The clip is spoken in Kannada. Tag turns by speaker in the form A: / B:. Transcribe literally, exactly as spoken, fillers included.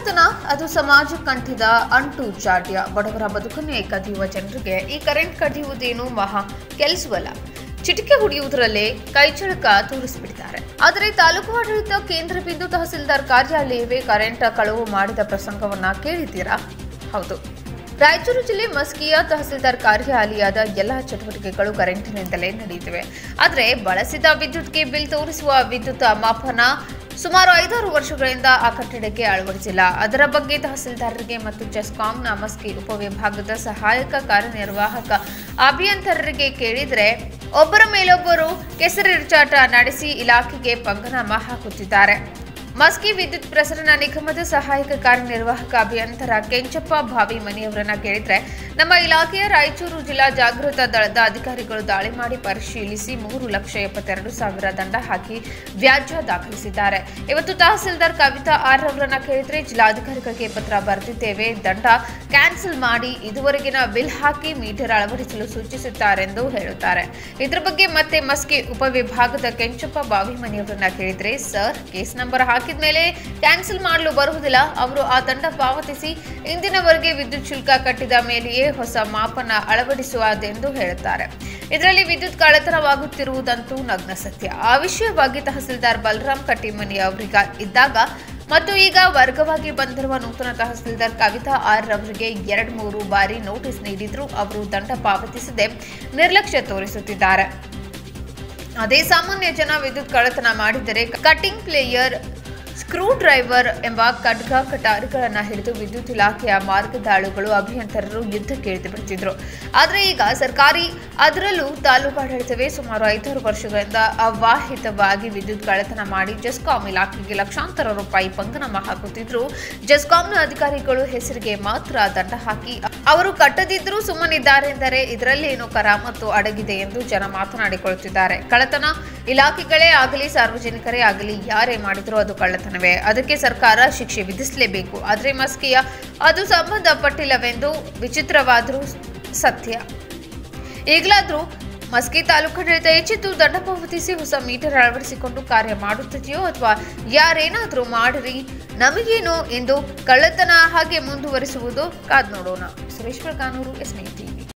A: ಕಳ್ಳತನ ಅದು ಸಮಾಜಕ್ಕೆ ಅಂಟಿದ ಅಂಟು ಜಾಡ್ಯ. ಬಡವರ ಬದುಕನ್ನೇ ಕದಿಯುವ ಜನರಿಗೆ ಈ ಕರೆಂಟ್ ಕದಿಯುವುದೇನು ಮಹಾ ಕೆಲಸವಲ್ಲ. ಚಿಟಿಕೆ ಹೊಡೆಯುವುದರಲ್ಲೇ ಕೈಚಳಕ ತೋರಿಸಿಬಿಟ್ಟಿದ್ದಾರೆ. ಆದರೆ ತಾಲೂಕು ಆಡಳಿತ ಕೇಂದ್ರ ಬಿಂದು ತಹಸೀಲ್ದಾರ್ ಕಾರ್ಯಾಲಯವೇ ಕರೆಂಟ್ ಕಳವು ಮಾಡಿದ ಪ್ರಸಂಗವನ್ನ ಕೇಳಿದ್ದೀರಾ? ಹೌದು, ರಾಯಚೂರು ಜಿಲ್ಲೆ ಮಸ್ಕಿಯ ತಹಸೀಲ್ದಾರ್ ಕಾರ್ಯಾಲಯದ ಎಲ್ಲಾ ಚಟುವಟಿಕೆಗಳು ಕರೆಂಟಿನಿಂದಲೇ ನಡೆಯುತ್ತಿವೆ. ಆದರೆ ಬಳಸಿದ ವಿದ್ಯುತ್ಗೆ ಬಿಲ್ ತೋರಿಸುವ ವಿದ್ಯುತ್ ಮಾಪನ ಸುಮಾರು ಐದಾರು ವರ್ಷಗಳಿಂದ ಆ ಕಟ್ಟಡಕ್ಕೆ ಅಳವಡಿಸಿಲ್ಲ. ಅದರ ಬಗ್ಗೆ ತಹಸೀಲ್ದಾರರಿಗೆ ಮತ್ತು ಚೆಸ್ಕಾಂನ ಮಸ್ಕಿ ಉಪವಿಭಾಗದ ಸಹಾಯಕ ಕಾರ್ಯನಿರ್ವಾಹಕ ಅಭಿಯಂತರರಿಗೆ ಕೇಳಿದರೆ ಒಬ್ಬರ ಮೇಲೊಬ್ಬರು ಕೆಸರಿಚಾಟ ನಡೆಸಿ ಇಲಾಖೆಗೆ ಪಂಗನಾಮ ಹಾಕುತ್ತಿದ್ದಾರೆ. ಮಸ್ಕಿ ವಿದ್ಯುತ್ ಪ್ರಸರಣ ನಿಗಮದ ಸಹಾಯಕ ಕಾರ್ಯನಿರ್ವಾಹಕ ಅಭಿಯಂತರ ಕೆಂಚಪ್ಪ ಭಾವಿ ಮನೆಯವರನ್ನ ಕೇಳಿದ್ರೆ, ನಮ್ಮ ಇಲಾಖೆಯ ರಾಯಚೂರು ಜಿಲ್ಲಾ ಜಾಗೃತ ದಳದ ಅಧಿಕಾರಿಗಳು ದಾಳಿ ಮಾಡಿ ಪರಿಶೀಲಿಸಿ ಮೂರು ಲಕ್ಷ ಎಪ್ಪತ್ತೆರಡು ಸಾವಿರ ದಂಡ ಹಾಕಿ ವ್ಯಾಜ್ಯ ದಾಖಲಿಸಿದ್ದಾರೆ. ಇವತ್ತು ತಹಸೀಲ್ದಾರ್ ಕವಿತಾ ಆರ್ ಅವರನ್ನ ಕೇಳಿದ್ರೆ, ಜಿಲ್ಲಾಧಿಕಾರಿಗಳಿಗೆ ಪತ್ರ ಬರೆದಿದ್ದೇವೆ, ದಂಡ ಕ್ಯಾನ್ಸಲ್ ಮಾಡಿ ಇದುವರೆಗಿನ ಬಿಲ್ ಹಾಕಿ ಮೀಟರ್ ಅಳವಡಿಸಲು ಸೂಚಿಸುತ್ತಾರೆಂದು ಹೇಳುತ್ತಾರೆ. ಇದರ ಬಗ್ಗೆ ಮತ್ತೆ ಮಸ್ಕಿ ಉಪವಿಭಾಗದ ಕೆಂಚಪ್ಪ ಬಾವಿ ಮನೆಯವರನ್ನ ಕೇಳಿದ್ರೆ, ಸರ್ ಕೇಸ್ ನಂಬರ್ ಹಾಕಿದ್ಮೇಲೆ ಕ್ಯಾನ್ಸಲ್ ಮಾಡಲು ಬರುವುದಿಲ್ಲ. ಅವರು ಆ ದಂಡ ಪಾವತಿಸಿ ಇಂದಿನವರೆಗೆ ವಿದ್ಯುತ್ ಶುಲ್ಕ ಕಟ್ಟಿದ ಮೇಲೆಯೇ ಹೊಸ ಮಾಪನ ಅಳವಡಿಸುವುದೆಂದು ಹೇಳುತ್ತಾರೆ. ಇದರಲ್ಲಿ ವಿದ್ಯುತ್ ಕಳ್ಳತನವಾಗುತ್ತಿರುವುದಂತೂ ನಗ್ನ ಸತ್ಯ. ಆ ವಿಷಯವಾಗಿ ತಹಸೀಲ್ದಾರ್ ಬಲರಾಮ್ ಕಟ್ಟಿಮನಿ ಅವರಿಗ ಇದ್ದಾಗ ಮತ್ತು ಈಗ ವರ್ಗವಾಗಿ ಬಂದಿರುವ ನೂತನ ತಹಸೀಲ್ದಾರ್ ಕವಿತಾ ಆರ್ ಅವರಿಗೆ ಎರಡು ಮೂರು ಬಾರಿ ನೋಟಿಸ್ ನೀಡಿದ್ರು ಅವರು ದಂಡ ಪಾವತಿಸದೆ ನಿರ್ಲಕ್ಷ್ಯ ತೋರಿಸುತ್ತಿದ್ದಾರೆ. ಅದೇ ಸಾಮಾನ್ಯ ಜನ ವಿದ್ಯುತ್ ಕಳ್ಳತನ ಮಾಡಿದರೆ ಕಟಿಂಗ್ ಪ್ಲೇಯರ್, ಸ್ಕ್ರೂ ಡ್ರೈವರ್ ಎಂಬ ಖಡ್ಗ ಕಟಾರಿಗಳನ್ನು ಹಿಡಿದು ವಿದ್ಯುತ್ ಇಲಾಖೆಯ ಮಾರ್ಗದಾಳುಗಳು ಅಭಿಯಂತರರು ಯುದ್ಧಕ್ಕೆ ಇಳಿದು ಬಿಡುತ್ತಿದ್ರು. ಆದರೆ ಈಗ ಸರ್ಕಾರಿ ಅದರಲ್ಲೂ ತಾಲೂಕಾಡಳಿತವೇ ಸುಮಾರು ಐದಾರು ವರ್ಷಗಳಿಂದ ಅವಾಹಿತವಾಗಿ ವಿದ್ಯುತ್ ಕಳ್ಳತನ ಮಾಡಿ ಜೆಸ್ಕಾಂ ಇಲಾಖೆಗೆ ಲಕ್ಷಾಂತರ ರೂಪಾಯಿ ಪಂಗನಾಮ ಹಾಕುತ್ತಿದ್ರು. ಜೆಸ್ಕಾಂನ ಅಧಿಕಾರಿಗಳು ಹೆಸರಿಗೆ ಮಾತ್ರ ದಂಡ ಹಾಕಿ ಅವರು ಕಟ್ಟದಿದ್ರೂ ಸುಮ್ಮನಿದ್ದಾರೆಂದರೆ ಇದರಲ್ಲೇನು ಕರಾಮತ್ತು ಅಡಗಿದೆ ಎಂದು ಜನ ಮಾತನಾಡಿಕೊಳ್ಳುತ್ತಿದ್ದಾರೆ. ಕಳ್ಳತನ ಇಲಾಖೆಗಳೇ ಆಗಲಿ ಸಾರ್ವಜನಿಕರೇ ಆಗಲಿ ಯಾರೇ ಮಾಡಿದ್ರೂ ಅದು ಕಳ್ಳತನವೇ. ಅದಕ್ಕೆ ಸರ್ಕಾರ ಶಿಕ್ಷೆ ವಿಧಿಸಲೇಬೇಕು. ಆದರೆ ಮಸ್ಕಿಯ ಅದು ಸಂಬಂಧಪಟ್ಟಿಲ್ಲವೆಂದು ವಿಚಿತ್ರವಾದರೂ ಸತ್ಯ. ಈಗಲಾದರೂ ಮಸ್ಕಿ ತಾಲೂಕಾಡಳಿತ ಎಚ್ಚೆತ್ತು ದಂಡ ಪಾವತಿಸಿ ಹೊಸ ಮೀಟರ್ ಅಳವಡಿಸಿಕೊಂಡು ಕಾರ್ಯ ಮಾಡುತ್ತಿದೆಯೋ ಅಥವಾ ಯಾರೇನಾದರೂ ಮಾಡಿರಿ ನಮಗೇನೋ ಎಂದು ಕಳ್ಳತನ ಹಾಗೆ ಮುಂದುವರಿಸುವುದು ಕಾದ್ ನೋಡೋಣ. Suresh Belaganur, S T V.